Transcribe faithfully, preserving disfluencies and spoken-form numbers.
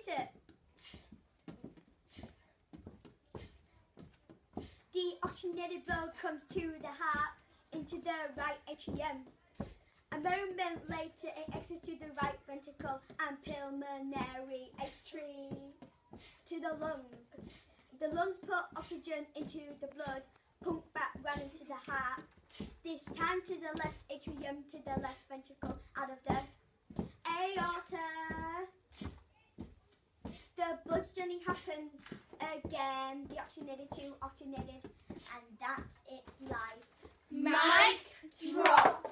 later. Deoxygenated blood comes to the heart, into the right atrium. A moment later, it exits to the right ventricle and pulmonary artery to the lungs. The lungs put oxygen into the blood, pump back round into the heart. This time to the left atrium, to the left ventricle, out of the aorta. The blood journey happens again, deoxygenated to oxygenated, and that's its life. Mic drop.